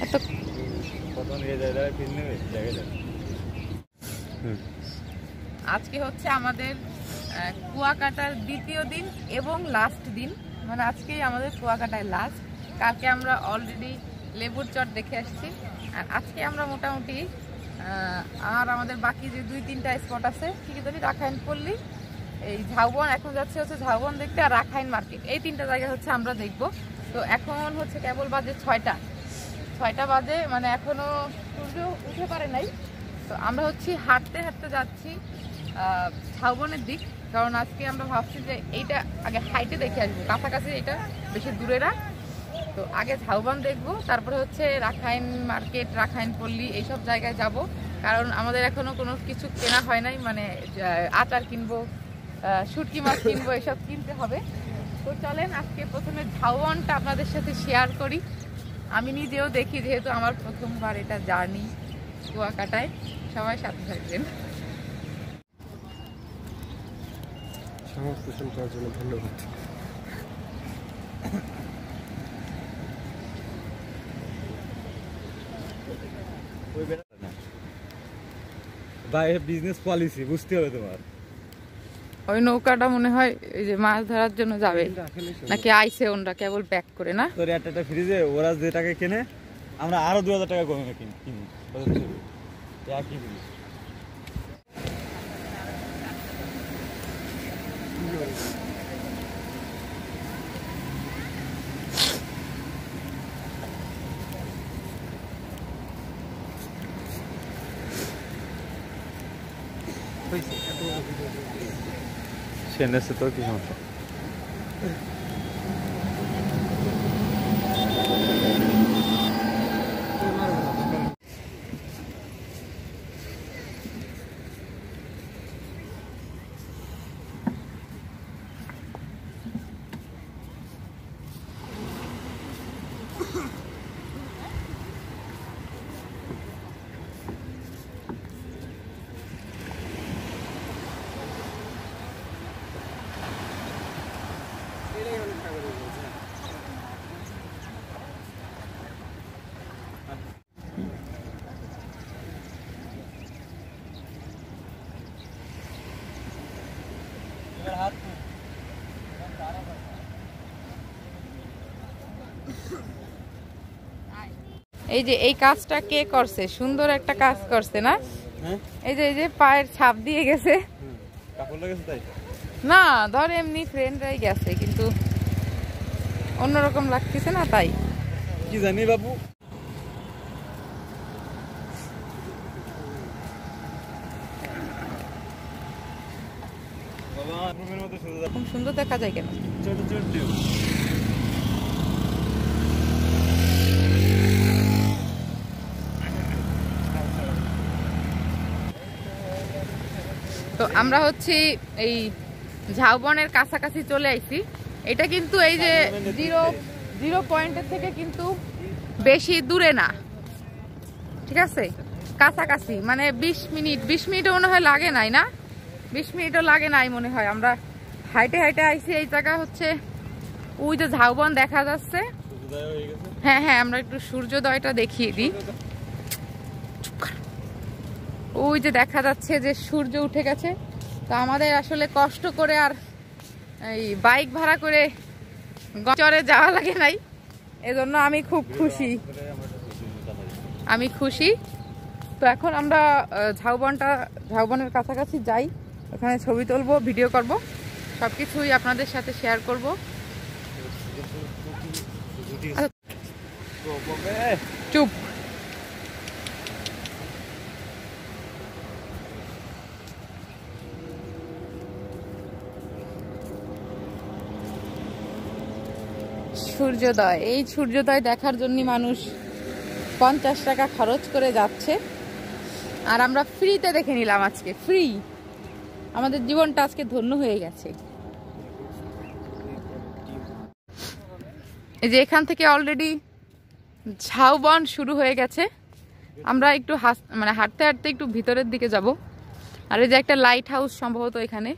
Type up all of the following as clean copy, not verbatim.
আজকে হচ্ছে আমাদের কুয়াকাটার দ্বিতীয় দিন এবং লাস্ট দিন, মানে আজকেই আমাদের কুয়াকাটায় লাস্ট। কালকে আমরা অলরেডি লেবুর চট দেখে আসছি, আর আজকে আমরা মোটামুটি আর আমাদের বাকি যে 2-3টা স্পট আছে, ঠিক আছে, রাখাইন পল্লী, এই ঝাউবন, এখন যাচ্ছে হচ্ছে ঝাউবন দেখতে, আর রাখাইন মার্কেট, এই 3টা জায়গা হচ্ছে আমরা দেখব। তো এখন হচ্ছে কেবল বাজে 6টা বাজে, মানে এখনো সূর্য উঠে পারে নাই। তো আমরা হচ্ছে হাঁটতে হাঁটতে যাচ্ছি ঝাউবনের দিক, কারণ আজকে আমরা ভাবছি যে এইটা আগে হাইটে দেখে আসবো, কাছাকাছি এটা বেশি দূরে না। তো আগে ঝাউবন দেখবো, তারপরে হচ্ছে রাখাইন মার্কেট, রাখাইন পল্লী, এইসব জায়গায় যাব, কারণ আমাদের এখনো কোনো কিছু কেনা হয় নাই, মানে আচার কিনবো, শুটকি মাছ কিনবো, এসব কিনতে হবে। তো চলেন আজকে প্রথমে ঝাউবনটা আপনাদের সাথে শেয়ার করি। আমি নিজেও দেখি, যেহেতু আমার প্রথমবার এটা জার্নি কুয়াকাটায়। সবাই সাথে থাকবেন। ধন্যবাদ। বিজনেস পলিসি বুঝতে হবে তোমার। ওই নৌকাটা মনে হয় এই যে মাছ ধরার জন্য যাবে, নাকি আইসে ওনরা কেবল প্যাক করে না? তোর একটা ফ্রিজে ওরা যে টাকা কেনে, আমরা আরো 2000 টাকা কমে কিনি। একই জিনিস। সেনেছে তো কি সমস্যা? এই যে এই কাজটা কে করছে? সুন্দর একটা কাজ করছে না? এই যে পায়ের ছাপ দিয়ে গেছে না, ধর এমনি ফ্রেন্ডরাই গেছে, কিন্তু অন্যরকম লাগতেছে না, তাই কি জানি বাবু। খুব সুন্দর দেখা যায় কেন? ছোট ছোট তো আমরা হচ্ছে এই ঝাউবনের কাছাকাছি চলে আইছি। এটা কিন্তু এই যে জিরো পয়েন্টের থেকে কিন্তু বেশি দূরে না, ঠিক আছে, কাছাকাছি, মানে 20 মিনিটও মনে হয় লাগে নাই, না 20 মিনিটও লাগে নাই মনে হয়। আমরা হাইটে হাইটে আইছি। এই জায়গা হচ্ছে ওই যে ঝাউবন দেখা যাচ্ছে। হ্যাঁ হ্যাঁ, আমরা একটু সূর্যোদয়টা দেখিয়ে দিই। ওই যে দেখা যাচ্ছে যে সূর্য উঠে গেছে। তো আমাদের আসলে কষ্ট করে আর এই বাইক ভাড়া করে চরে যাওয়া লাগে নাই, এজন্য আমি খুব খুশি, তো এখন আমরা ঝাউবনের কাছাকাছি যাই, ওখানে ছবি তুলবো, ভিডিও করব, সবকিছুই আপনাদের সাথে শেয়ার করব। চুপ। সূর্যোদয়, এই সূর্যোদয় দেখার জন্য মানুষ 50 টাকা খরচ করে যাচ্ছে, আর আমরা ফ্রিতে দেখে নিলাম আজকে। ফ্রি, আমাদের জীবনটা আজকে ধন্য হয়ে গেছে। এই যে এখান থেকে অলরেডি ঝাউবন শুরু হয়ে গেছে। আমরা একটু মানে হাঁটতে হাঁটতে একটু ভিতরের দিকে যাব। আর এই যে একটা লাইট হাউস সম্ভবত এখানে।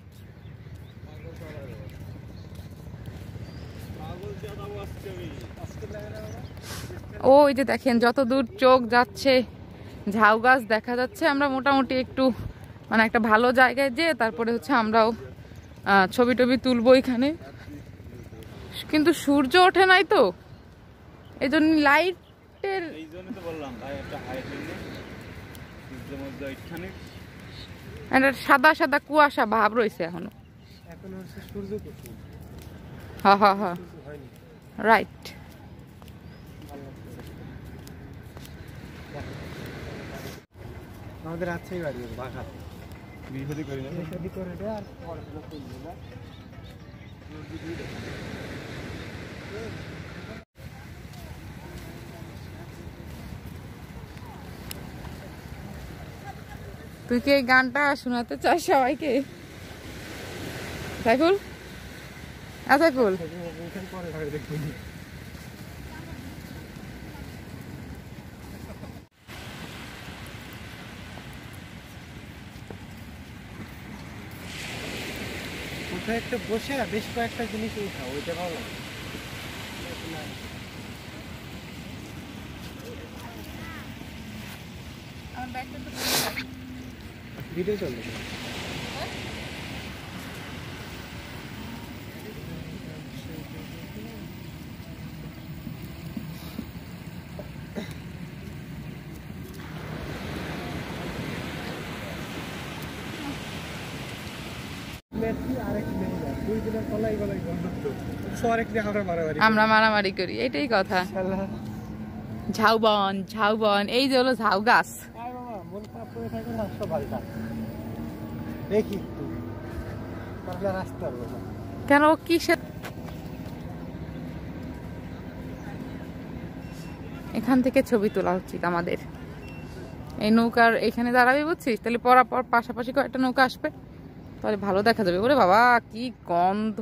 ওই যে দেখেন যত দূর চোখ যাচ্ছে ঝাউ গাছ দেখা যাচ্ছে। আমরা মোটামুটি একটু মানে একটা ভালো জায়গায় যেয়ে তারপরে হচ্ছে আমরাও ছবি টবি তুলবো এখানে, কিন্তু সূর্য ওঠে নাই তো এই জন্য লাইটের একটা সাদা সাদা কুয়াশা ভাব রয়েছে এখনো। হ্যাঁ হ্যাঁ হ্যাঁ রাইট। আমাদের আছে বাড়ি বাঘা বিপদে করি না বিপদে করে দে আর পড়াশোনা করব না। তুই কি এই গানটা শোনাতে চাস সবাইকে? সাইফুল সাইফুল কোথায় একটা বসে বেশ কয়েকটা জিনিস উঠা ওইটা ভালো লাগে। ভিডিও চলবে আমরা মারামারি করি, এটাই কথা। ঝাউবন ঝাউবন, এই যে হলো ঝাউ গাছ। কেন কিসের এখান থেকে ছবি তোলা উচিত আমাদের। এই নৌকার এখানে দাঁড়াবি বুঝছিস, তাহলে পর পাশাপাশি কয়েকটা নৌকা আসবে, তাহলে ভালো দেখা যাবে। ওরে বাবা কি গন্ধ!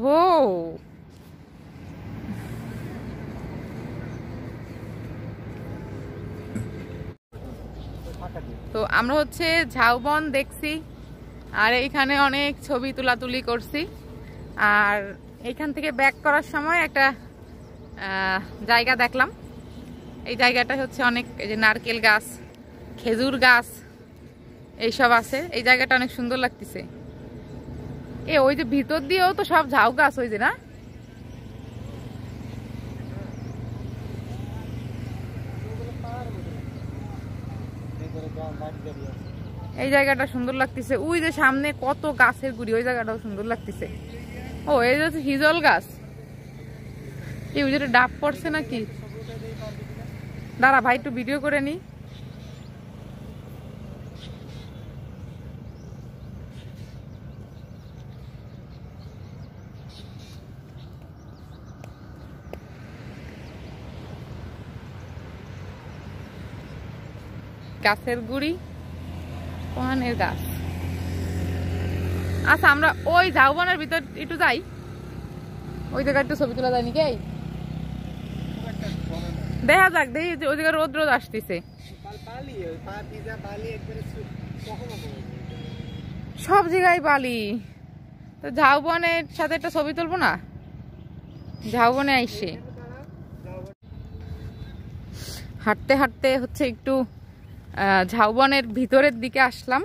তো আমরা হচ্ছে ঝাউবন দেখছি, আর এইখানে অনেক ছবি তুলাতুলি করছি। আর এইখান থেকে ব্যাক করার সময় একটা জায়গা দেখলাম। এই জায়গাটা হচ্ছে অনেক, এই যে নারকেল গাছ, খেজুর গাছ এইসব আছে। এই জায়গাটা অনেক সুন্দর লাগতেছে। ওই যে ভিতর দিয়েও তো সব ঝাউ গাছ, ওই যে না, এই জায়গাটা সুন্দর লাগতেছে। ওই যে সামনে কত গাছের গুড়ি, ওই জায়গাটাও সুন্দর লাগতেছে। ও এই যে হিজল গাছ, এই ওই যে ডাব পড়ছে নাকি। দাঁড়া ভাই একটু ভিডিও করে নি। গাছের গুড়ি, পানের গাছ। আচ্ছা আমরা ওই ঝাউবনের ভিতর একটু যাই, ওই জায়গায় একটু ছবি তোলা যায়নি কে? দেখা যাক, দেখি ওই জায়গায় রোদ রোদ আসতেছে। সব জায়গায় বালি, তো ঝাউবনের সাথে একটা ছবি তুলবো না? ঝাউবনে আইসে হাঁটতে হাঁটতে হচ্ছে একটু ঝাউবনের ভিতরের দিকে আসলাম।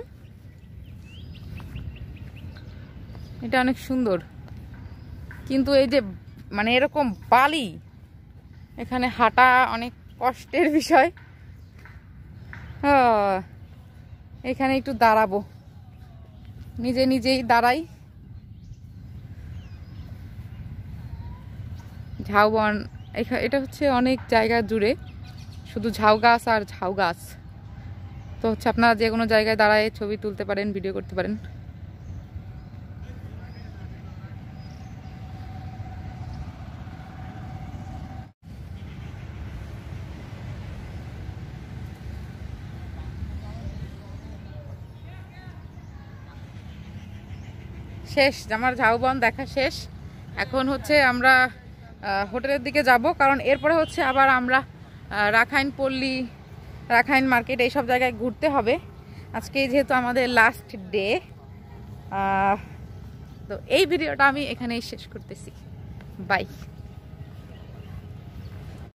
এটা অনেক সুন্দর, কিন্তু এই যে মানে এরকম বালি, এখানে হাঁটা অনেক কষ্টের বিষয়। এখানে একটু দাঁড়াবো, নিজে নিজেই দাঁড়াই। ঝাউবন এটা হচ্ছে অনেক জায়গা জুড়ে শুধু ঝাউ গাছ আর ঝাউ গাছ। তো হচ্ছে আপনারা যে কোনো জায়গায় দাঁড়ায় ছবি তুলতে পারেন, ভিডিও করতে পারেন। শেষ আমার ঝাউবন দেখা শেষ। এখন হচ্ছে আমরা হোটেলের দিকে যাব, কারণ এরপরে হচ্ছে আবার আমরা রাখাইন পল্লী, রাখাইন মার্কেট এইসব জায়গায় ঘুরতে হবে। আজকে যেহেতু আমাদের লাস্ট ডে, তো এই ভিডিওটা আমি এখানেই শেষ করতেছি। বাই।